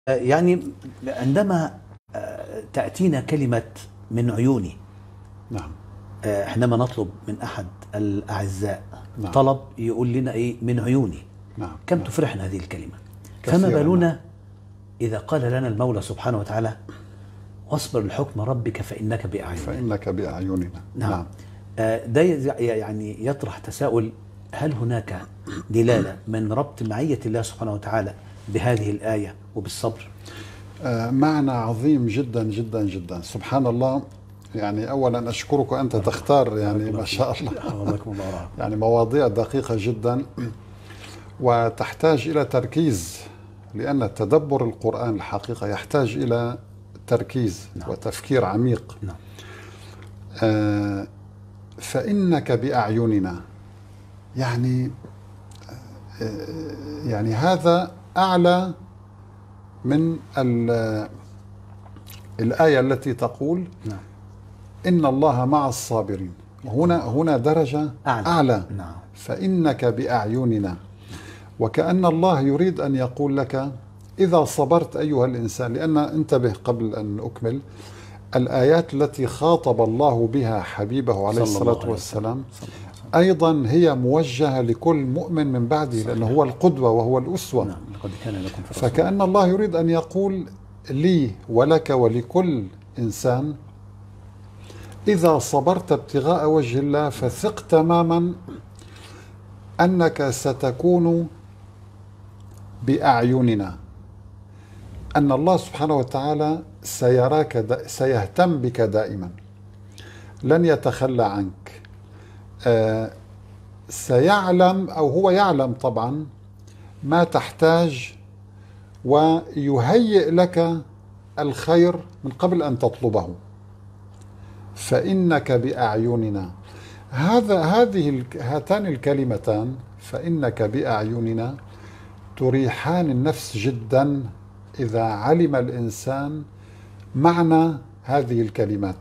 يعني عندما تأتينا كلمة من عيوني، نعم. حينما نطلب من أحد الأعزاء نعم. طلب يقول لنا إيه؟ من عيوني. نعم. كم نعم. تفرحنا هذه الكلمة. كثيرا. فما بالنا إذا قال لنا المولى سبحانه وتعالى واصبر لحكم ربك فإنك بأعيننا. فإنك بأعيننا. نعم. نعم. ده يعني يطرح تساؤل: هل هناك دلالة من ربط معية الله سبحانه وتعالى بهذه الآية وبالصبر؟ معنى عظيم جدا جدا جدا. سبحان الله. يعني أولا أشكرك أنت تختار يعني ما شاء الله يعني مواضيع دقيقة جدا وتحتاج إلى تركيز، لأن تدبر القرآن الحقيقة يحتاج إلى تركيز. نعم. وتفكير عميق. نعم. فإنك بأعيننا، يعني هذا أعلى من الآية التي تقول نعم. إن الله مع الصابرين. هنا درجة أعلى. نعم. فإنك بأعيننا، وكأن الله يريد أن يقول لك إذا صبرت أيها الإنسان. لأن انتبه قبل أن أكمل، الآيات التي خاطب الله بها حبيبه عليه الصلاة والسلام أيضا هي موجهة لكل مؤمن من بعده، لأنه هو القدوة وهو الأسوة. نعم. لقد كان لكم في فكأن الله يريد أن يقول لي ولك ولكل إنسان: إذا صبرت ابتغاء وجه الله فثق تماما أنك ستكون بأعيننا، أن الله سبحانه وتعالى سيراك، سيهتم بك دائما، لن يتخلى عنك. سيعلم، أو هو يعلم طبعا ما تحتاج، ويهيئ لك الخير من قبل أن تطلبه. فإنك بأعيننا، هاتان الكلمتان فإنك بأعيننا تريحان النفس جدا إذا علم الإنسان معنى هذه الكلمات.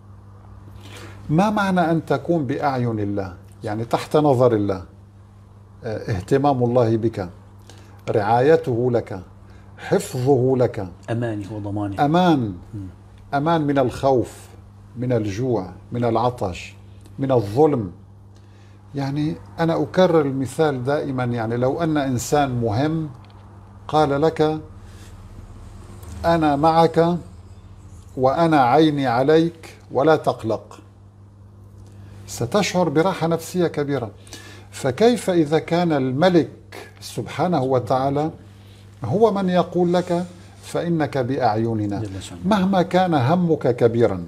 ما معنى أن تكون بأعين الله؟ يعني تحت نظر الله، اهتمام الله بك، رعايته لك، حفظه لك، أمانه وضمانه. أمان من الخوف، من الجوع، من العطش، من الظلم. يعني أنا أكرر المثال دائما، يعني لو أن إنسان مهم قال لك أنا معك وأنا عيني عليك ولا تقلق، ستشعر براحة نفسية كبيرة. فكيف إذا كان الملك سبحانه وتعالى هو من يقول لك فإنك بأعيننا؟ مهما كان همك كبيرا،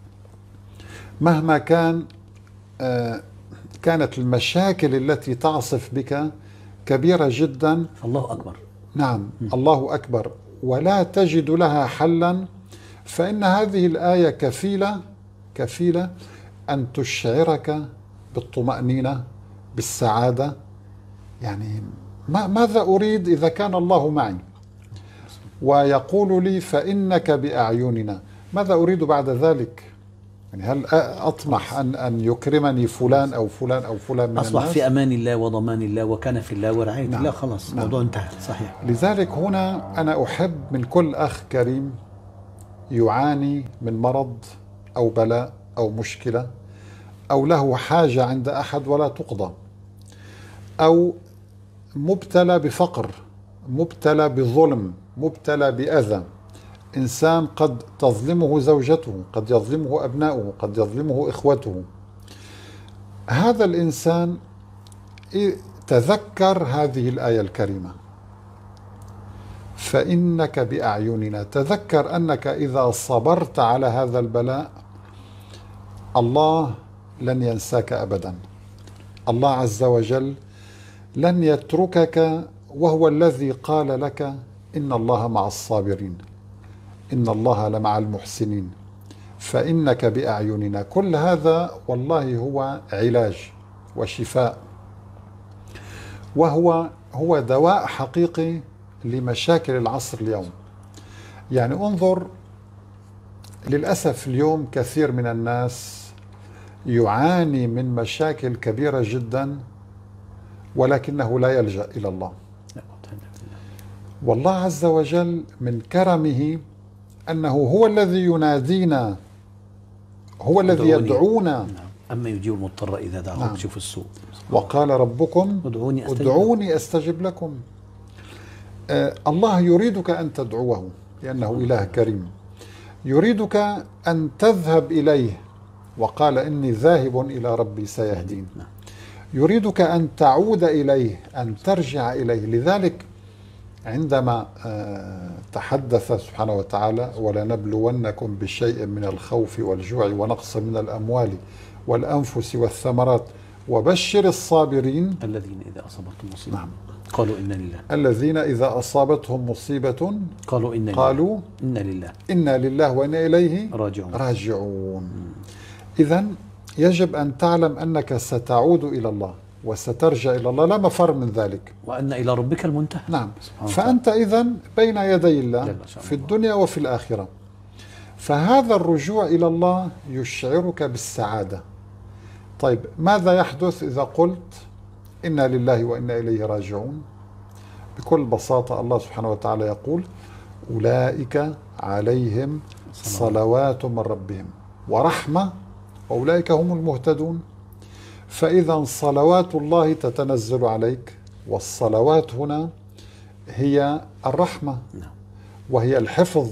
مهما كانت المشاكل التي تعصف بك كبيرة جدا، الله أكبر. نعم. الله أكبر، ولا تجد لها حلا، فإن هذه الآية كفيلة أن تشعرك بالطمأنينة، بالسعادة. يعني ماذا أريد إذا كان الله معي ويقول لي فإنك بأعيننا؟ ماذا أريد بعد ذلك؟ يعني هل أطمح أن يكرمني فلان أو فلان أو فلان من أصبح الناس؟ في أمان الله وضمان الله وكان في الله ورعاية الله. نعم. خلاص. نعم. الموضوع انتهى. صحيح. لذلك هنا أنا أحب من كل أخ كريم يعاني من مرض أو بلاء أو مشكلة، أو له حاجة عند أحد ولا تقضى، أو مبتلى بفقر، مبتلى بظلم، مبتلى بأذى، إنسان قد تظلمه زوجته، قد يظلمه أبناؤه، قد يظلمه إخوته. هذا الإنسان تذكر هذه الآية الكريمة فإنك بأعيننا. تذكر أنك إذا صبرت على هذا البلاء الله لن ينساك أبدا. الله عز وجل لن يتركك، وهو الذي قال لك إن الله مع الصابرين، إن الله لمع المحسنين، فإنك بأعيننا. كل هذا والله هو علاج وشفاء، وهو دواء حقيقي لمشاكل العصر اليوم. يعني انظر، للأسف اليوم كثير من الناس يعاني من مشاكل كبيرة جدا ولكنه لا يلجأ إلى الله. والله عز وجل من كرمه أنه هو الذي ينادينا، هو الذي ادعوني. يدعونا. نعم. أما يجيب المضطر إذا دعاه. نعم. شوف السوء. وقال ربكم ادعوني أستجب لكم. الله يريدك أن تدعوه لأنه إله كريم، يريدك أن تذهب إليه، وقال إني ذاهب إلى ربي سيهدين. يريدك أن تعود إليه، أن ترجع إليه. لذلك عندما تحدث سبحانه وتعالى ولنبلونكم بشيء من الخوف والجوع ونقص من الأموال والأنفس والثمرات وبشر الصابرين الذين إذا أصابتهم مصيبة. نعم. قالوا إنا لله. الذين إذا أصابتهم مصيبة قالوا إنا لله. إنا لله وإنا إليه راجعون. إذن يجب أن تعلم أنك ستعود إلى الله وسترجع إلى الله، لا مفر من ذلك، وأن إلى ربك المنتهى. نعم. فأنت إذن بين يدي الله في الدنيا وفي الآخرة. فهذا الرجوع إلى الله يشعرك بالسعادة. طيب ماذا يحدث إذا قلت إنا لله وإنا إليه راجعون؟ بكل بساطة الله سبحانه وتعالى يقول أولئك عليهم صلوات من ربهم ورحمة وأولئك هم المهتدون. فإذا صلوات الله تتنزل عليك، والصلوات هنا هي الرحمة وهي الحفظ.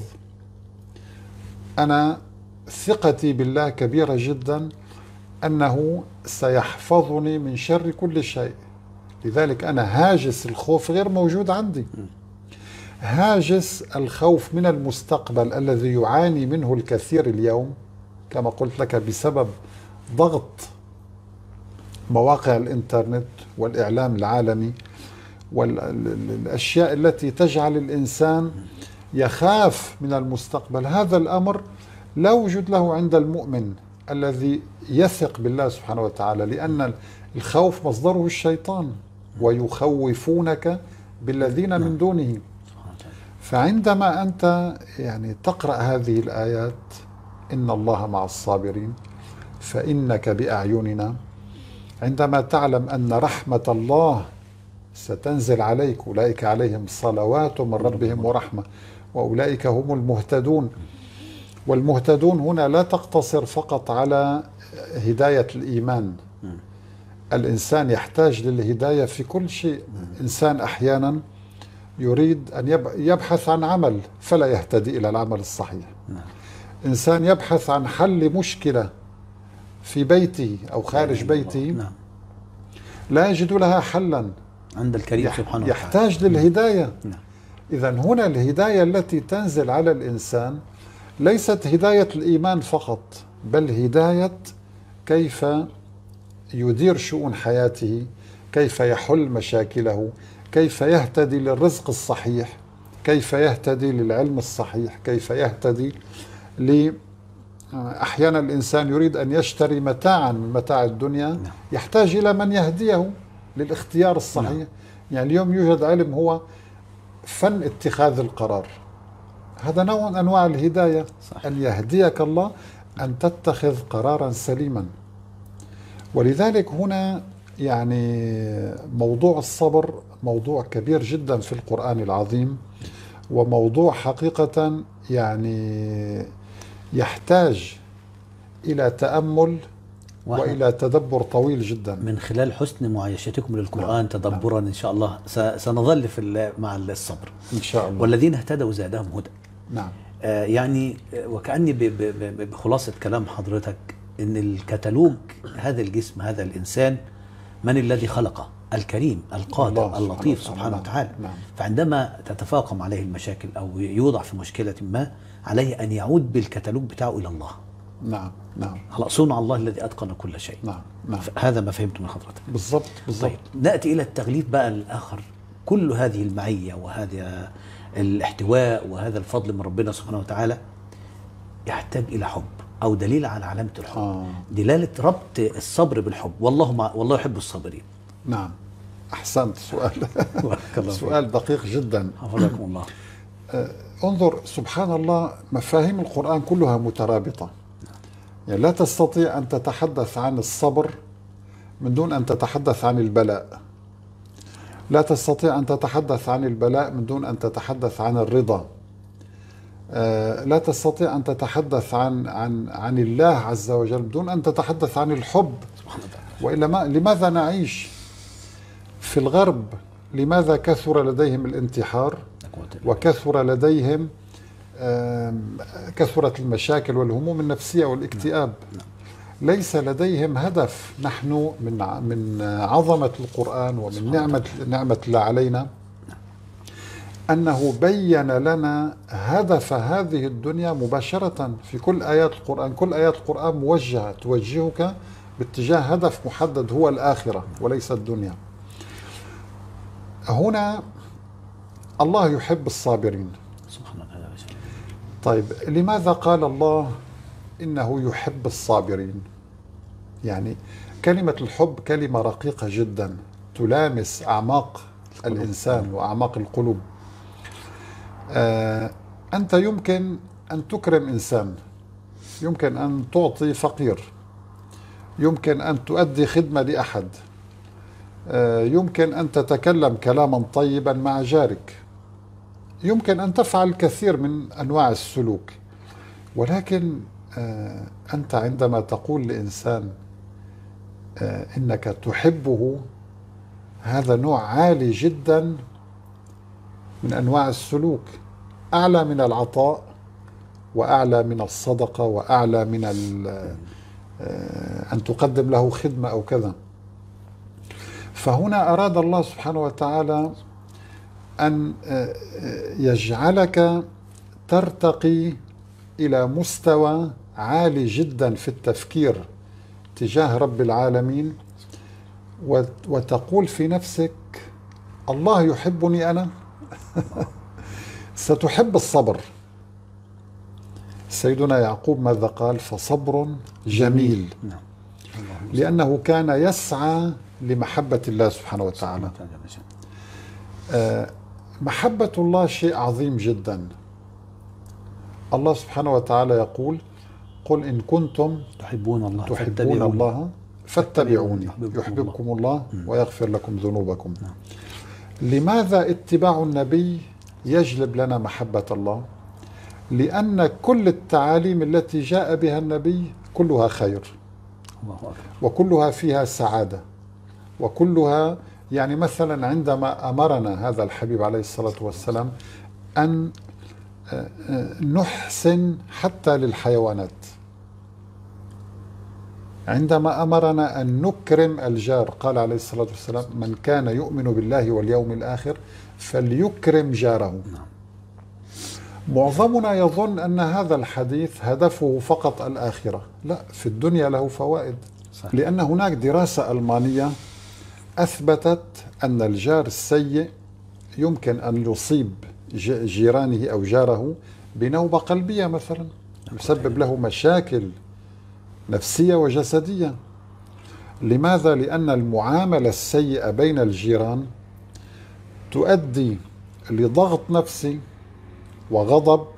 أنا ثقتي بالله كبيرة جدا أنه سيحفظني من شر كل شيء. لذلك أنا هاجس الخوف غير موجود عندي. هاجس الخوف من المستقبل الذي يعاني منه الكثير اليوم كما قلت لك بسبب ضغط مواقع الإنترنت والإعلام العالمي والأشياء التي تجعل الإنسان يخاف من المستقبل. هذا الأمر لا وجود له عند المؤمن الذي يثق بالله سبحانه وتعالى، لأن الخوف مصدره الشيطان، ويخوفونك بالذين من دونه. فعندما أنت يعني تقرأ هذه الآيات إن الله مع الصابرين فإنك بأعيننا، عندما تعلم أن رحمة الله ستنزل عليك، أولئك عليهم صلوات من ربهم ورحمة وأولئك هم المهتدون. والمهتدون هنا لا تقتصر فقط على هداية الإيمان. الإنسان يحتاج للهداية في كل شيء. إنسان أحيانا يريد أن يبحث عن عمل فلا يهتدي إلى العمل الصحيح. إنسان يبحث عن حل مشكلة في بيته أو خارج بيته لا يجد لها حلا عند الكريم سبحانه وتعالى، يحتاج للهداية. إذن هنا الهداية التي تنزل على الإنسان ليست هداية الإيمان فقط، بل هداية كيف يدير شؤون حياته، كيف يحل مشاكله، كيف يهتدي للرزق الصحيح، كيف يهتدي للعلم الصحيح، كيف يهتدي أحيانا الإنسان يريد أن يشتري متاعا من متاع الدنيا، يحتاج إلى من يهديه للاختيار الصحيح. يعني اليوم يوجد علم هو فن اتخاذ القرار، هذا نوع من أنواع الهداية. أن يهديك الله أن تتخذ قرارا سليما. ولذلك هنا يعني موضوع الصبر موضوع كبير جدا في القرآن العظيم، وموضوع حقيقة يعني يحتاج إلى تأمل وإلى تدبر طويل جدا. من خلال حسن معايشتكم للقرآن تدبرا إن شاء الله سنظل مع الصبر إن شاء الله. والذين اهتدوا زادهم هدى. نعم. يعني وكأني بخلاصة كلام حضرتك إن الكتالوج هذا الجسم هذا الإنسان من الذي خلقه؟ الكريم القادر اللطيف سبحانه وتعالى. فعندما تتفاقم عليه المشاكل أو يوضع في مشكلة ما، عليه أن يعود بالكتالوج بتاعه إلى الله. نعم. على صنع الله الذي أتقن كل شيء. هذا ما فهمت من حضرتك. بالضبط. طيب نأتي إلى التغليف بقى الآخر. كل هذه المعية وهذا الاحتواء وهذا الفضل من ربنا سبحانه وتعالى يحتاج إلى حب أو دليل على علامة الحب. دلالة ربط الصبر بالحب. والله يحب الصابرين. نعم. أحسنت. سؤال دقيق جدا. حفظكم الله. انظر سبحان الله، مفاهيم القرآن كلها مترابطة. يعني لا تستطيع أن تتحدث عن الصبر من دون أن تتحدث عن البلاء. لا تستطيع أن تتحدث عن البلاء من دون أن تتحدث عن الرضا. لا تستطيع أن تتحدث عن الله عز وجل بدون أن تتحدث عن الحب. وإلا لماذا نعيش في الغرب؟ لماذا كثر لديهم الانتحار وكثر لديهم كثرت المشاكل والهموم النفسية والاكتئاب؟ ليس لديهم هدف. نحن من عظمة القرآن ومن نعمة الله علينا أنه بين لنا هدف هذه الدنيا مباشرة في كل آيات القرآن. كل آيات القرآن موجهة توجهك باتجاه هدف محدد هو الآخرة وليس الدنيا. هنا الله يحب الصابرين. سبحان الله. طيب لماذا قال الله إنه يحب الصابرين؟ يعني كلمة الحب كلمة رقيقة جدا تلامس أعماق الإنسان وأعماق القلوب. أنت يمكن أن تكرم إنسان، يمكن أن تعطي فقير، يمكن أن تؤدي خدمة لأحد، يمكن أن تتكلم كلاما طيبا مع جارك، يمكن أن تفعل الكثير من أنواع السلوك. ولكن أنت عندما تقول لإنسان إنك تحبه، هذا نوع عالي جدا من أنواع السلوك، أعلى من العطاء وأعلى من الصدقة وأعلى من أن تقدم له خدمة أو كذا. فهنا أراد الله سبحانه وتعالى أن يجعلك ترتقي إلى مستوى عالي جدا في التفكير تجاه رب العالمين، وتقول في نفسك الله يحبني أنا. ستحب الصبر. سيدنا يعقوب ماذا قال؟ فصبر جميل، لأنه كان يسعى لمحبة الله سبحانه وتعالى. محبة الله شيء عظيم جدا. الله سبحانه وتعالى يقول قل إن كنتم تحبون الله فاتبعوني يحببكم الله ويغفر لكم ذنوبكم. لماذا اتباع النبي يجلب لنا محبة الله؟ لأن كل التعاليم التي جاء بها النبي كلها خير، وكلها فيها سعادة، وكلها يعني مثلا عندما أمرنا هذا الحبيب عليه الصلاة والسلام أن نحسن حتى للحيوانات، عندما أمرنا أن نكرم الجار، قال عليه الصلاة والسلام من كان يؤمن بالله واليوم الآخر فليكرم جاره. معظمنا يظن أن هذا الحديث هدفه فقط الآخرة. لا، في الدنيا له فوائد. لأن هناك دراسة ألمانية أثبتت أن الجار السيء يمكن أن يصيب جيرانه أو جاره بنوبة قلبية مثلا، يسبب له مشاكل نفسية وجسدية. لماذا؟ لأن المعاملة السيئة بين الجيران تؤدي لضغط نفسي وغضب،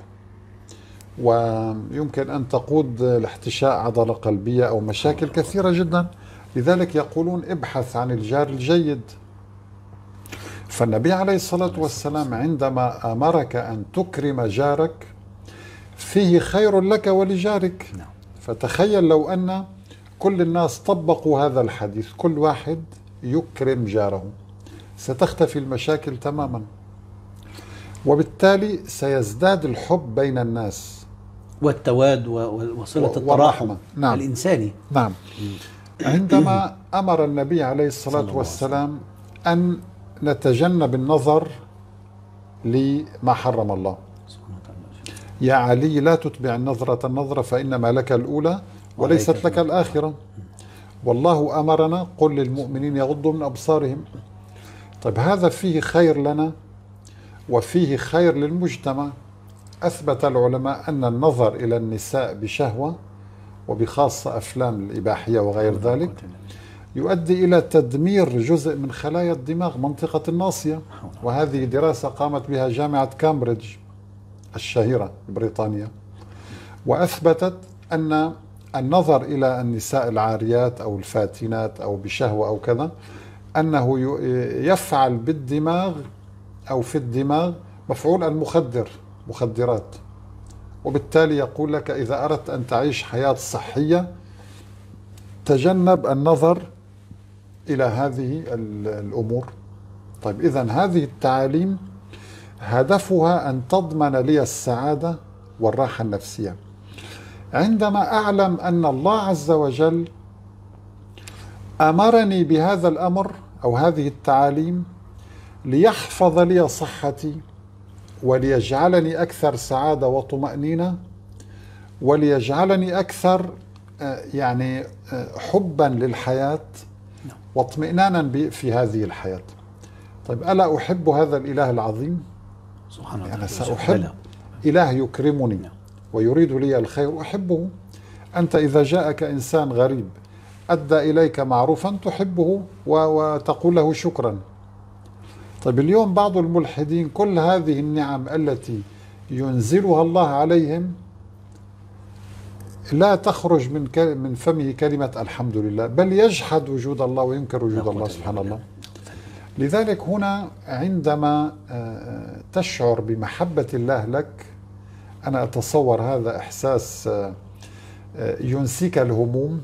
ويمكن أن تقود لاحتشاء عضلة قلبية أو مشاكل كثيرة جدا. لذلك يقولون ابحث عن الجار الجيد. فالنبي عليه الصلاة والسلام عندما أمرك أن تكرم جارك فيه خير لك ولجارك. فتخيل لو أن كل الناس طبقوا هذا الحديث، كل واحد يكرم جاره، ستختفي المشاكل تماما، وبالتالي سيزداد الحب بين الناس والتواد وصلة التراحم الإنساني. نعم. عندما أمر النبي عليه الصلاة والسلام أن نتجنب النظر لما حرم الله، يا علي لا تتبع النظرة فإنما لك الأولى وليست لك الآخرة، والله أمرنا قل للمؤمنين يغضوا من أبصارهم. طيب هذا فيه خير لنا وفيه خير للمجتمع. أثبت العلماء أن النظر إلى النساء بشهوة، وبخاصة أفلام الإباحية وغير ذلك، يؤدي إلى تدمير جزء من خلايا الدماغ، منطقة الناصية. وهذه دراسة قامت بها جامعة كامبريدج الشهيرة بريطانيا، وأثبتت أن النظر إلى النساء العاريات أو الفاتنات أو بشهوة أو كذا أنه يفعل بالدماغ أو في الدماغ مفعول المخدر، مخدرات. وبالتالي يقول لك إذا أردت أن تعيش حياة صحية تجنب النظر إلى هذه الأمور. طيب إذن هذه التعاليم هدفها أن تضمن لي السعادة والراحة النفسية. عندما أعلم أن الله عز وجل أمرني بهذا الأمر أو هذه التعاليم ليحفظ لي صحتي وليجعلني أكثر سعادة وطمأنينة وليجعلني أكثر يعني حبا للحياة واطمئنانا في هذه الحياة. طيب ألا أحب هذا الإله العظيم؟ سبحانه وتعالى. أنا سأحب إله يكرمني ويريد لي الخير، أحبه. أنت إذا جاءك إنسان غريب أدى إليك معروفا تحبه وتقول له شكرا. طيب اليوم بعض الملحدين كل هذه النعم التي ينزلها الله عليهم لا تخرج من فمه كلمة الحمد لله، بل يجحد وجود الله وينكر وجود الله سبحان الله. لذلك هنا عندما تشعر بمحبة الله لك، أنا أتصور هذا إحساس ينسيك الهموم،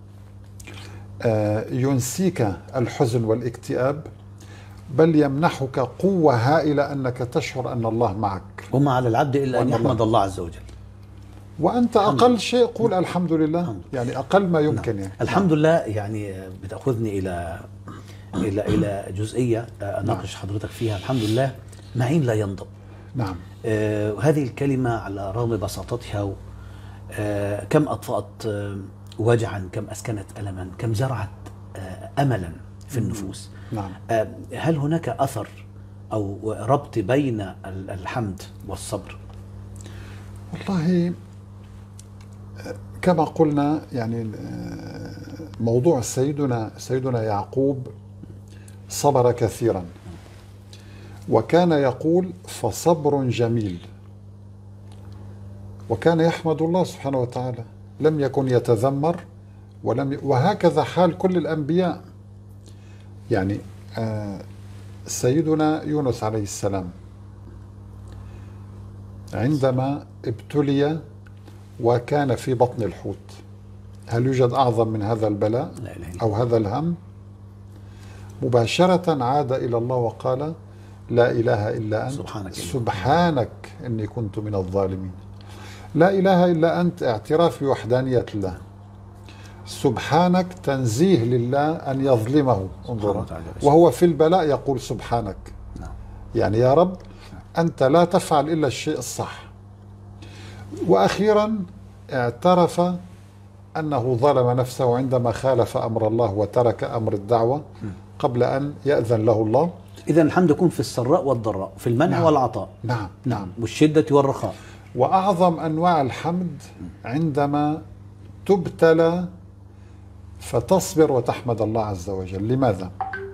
ينسيك الحزن والاكتئاب، بل يمنحك قوة هائلة أنك تشعر أن الله معك. وما على العبد إلا أن يحمد الله عز وجل. وأنت أقل شيء قول الحمد لله، يعني أقل ما يمكن. نعم. يعني الحمد لله. يعني بتأخذني إلى جزئية أناقش حضرتك فيها. الحمد لله معين لا ينضب. نعم. هذه الكلمة على رغم بساطتها كم أطفأت وجعا، كم أسكنت ألما، كم زرعت أملا في النفوس. نعم. هل هناك أثر أو ربط بين الحمد والصبر؟ والله كما قلنا، يعني موضوع سيدنا يعقوب صبر كثيرا، وكان يقول فصبر جميل، وكان يحمد الله سبحانه وتعالى، لم يكن يتذمر وهكذا حال كل الأنبياء. يعني سيدنا يونس عليه السلام عندما ابتلي وكان في بطن الحوت، هل يوجد أعظم من هذا البلاء أو هذا الهم؟ مباشرة عاد إلى الله وقال لا إله إلا أنت سبحانك إني كنت من الظالمين. لا إله إلا أنت اعتراف بوحدانية الله، سبحانك تنزيه لله أن يظلمه. انظر، وهو في البلاء يقول سبحانك. يعني يا رب أنت لا تفعل إلا الشيء الصح. وأخيرا اعترف أنه ظلم نفسه عندما خالف أمر الله وترك أمر الدعوة قبل أن يأذن له الله. إذن الحمد يكون في السراء والضراء، في المنع والعطاء. نعم. والشدة والرخاء. وأعظم أنواع الحمد عندما تبتلى فتصبر وتحمد الله عز وجل. لماذا؟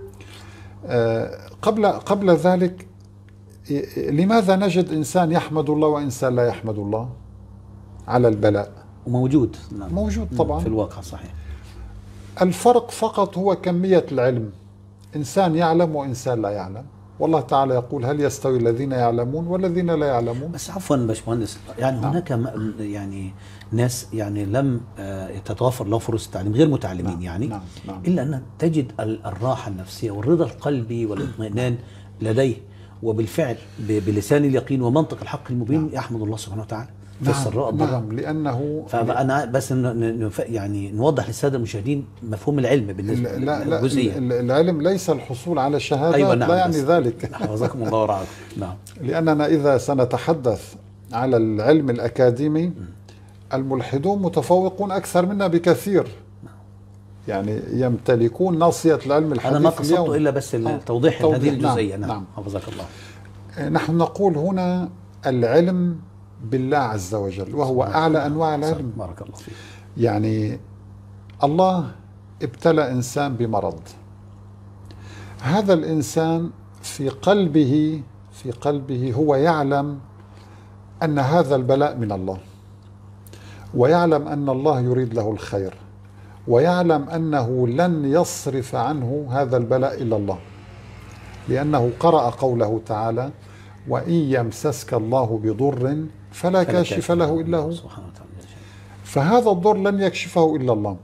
قبل ذلك لماذا نجد إنسان يحمد الله وإنسان لا يحمد الله على البلاء؟ وموجود. موجود طبعا في الواقع. صحيح. الفرق فقط هو كمية العلم، إنسان يعلم وإنسان لا يعلم. والله تعالى يقول هل يستوي الذين يعلمون والذين لا يعلمون؟ بس عفوا باشمهندس، يعني هناك يعني ناس يعني لم تتوفر لهم فرص التعليم، غير متعلمين. يعني إلا أن تجد الراحة النفسية والرضا القلبي والاطمئنان لديه، وبالفعل بلسان اليقين ومنطق الحق المبين يحمد الله سبحانه وتعالى في السراء والضراء. لأنه فأنا بس يعني نوضح للسادة المشاهدين مفهوم العلم بالنسبة للجزئية. العلم ليس الحصول على شهادة. أيوة. نعم. لا يعني ذلك. حفظكم الله ورعاكم. نعم. لأننا إذا سنتحدث على العلم الأكاديمي الملحدون متفوقون أكثر منا بكثير، يعني يمتلكون ناصية العلم الحديث. أنا ما قصدت إلا بس توضيح هذه الجزئية. نعم. حفظك الله. نحن نقول هنا العلم بالله عز وجل، وهو أعلى أنواع العلم. بارك الله فيك. يعني الله ابتلى إنسان بمرض، هذا الإنسان في قلبه هو يعلم أن هذا البلاء من الله، ويعلم أن الله يريد له الخير، ويعلم أنه لن يصرف عنه هذا البلاء إلا الله، لأنه قرأ قوله تعالى: وإن يمسسك الله بضر فلا كاشف له إلا هو. فهذا الضر لن يكشفه إلا الله.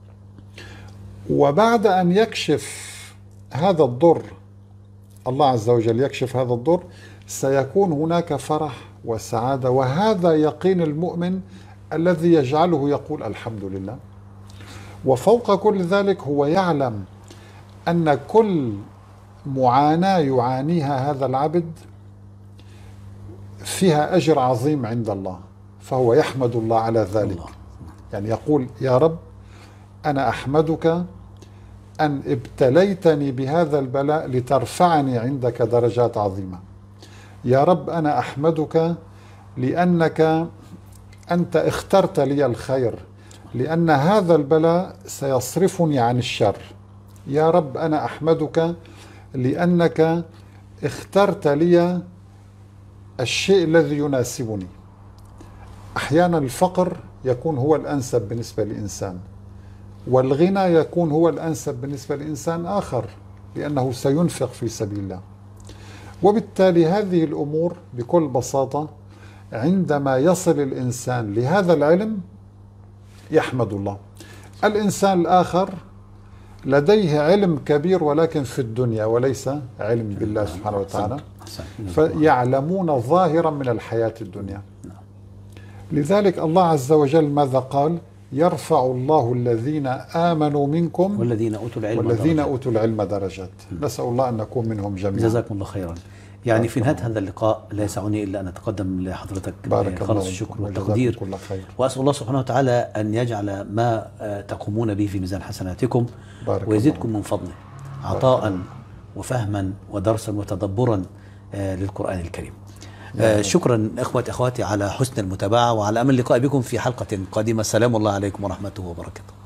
وبعد أن يكشف هذا الضر، الله عز وجل يكشف هذا الضر، سيكون هناك فرح وسعادة، وهذا يقين المؤمن الذي يجعله يقول الحمد لله. وفوق كل ذلك هو يعلم أن كل معاناة يعانيها هذا العبد فيها أجر عظيم عند الله، فهو يحمد الله على ذلك. يعني يقول: يا رب أنا أحمدك أن ابتليتني بهذا البلاء لترفعني عندك درجات عظيمة. يا رب أنا أحمدك لأنك أنت اخترت لي الخير، لأن هذا البلاء سيصرفني عن الشر. يا رب أنا أحمدك لأنك اخترت لي الشيء الذي يناسبني. أحيانا الفقر يكون هو الأنسب بالنسبة للإنسان، والغنى يكون هو الأنسب بالنسبة لإنسان آخر، لأنه سينفق في سبيل الله. وبالتالي هذه الأمور بكل بساطة عندما يصل الإنسان لهذا العلم يحمد الله. الإنسان الآخر لديه علم كبير ولكن في الدنيا وليس علم بالله سبحانه وتعالى، فيعلمون ظاهرا من الحياة الدنيا. لذلك الله عز وجل ماذا قال؟ يرفع الله الذين آمنوا منكم والذين أوتوا العلم درجات. نسأل الله أن نكون منهم جميعا. جزاكم الله خيرا. يعني في نهاية هذا اللقاء لا يسعني إلا أن أتقدم لحضرتك بخالص الشكر والتقدير، وأسأل الله سبحانه وتعالى أن يجعل ما تقومون به في ميزان حسناتكم ويزيدكم من فضله عطاء وفهما ودرسا وتدبرا للقرآن الكريم. شكرا أخواتي على حسن المتابعة، وعلى أمل اللقاء بكم في حلقة قادمة. السلام الله عليكم ورحمته وبركاته.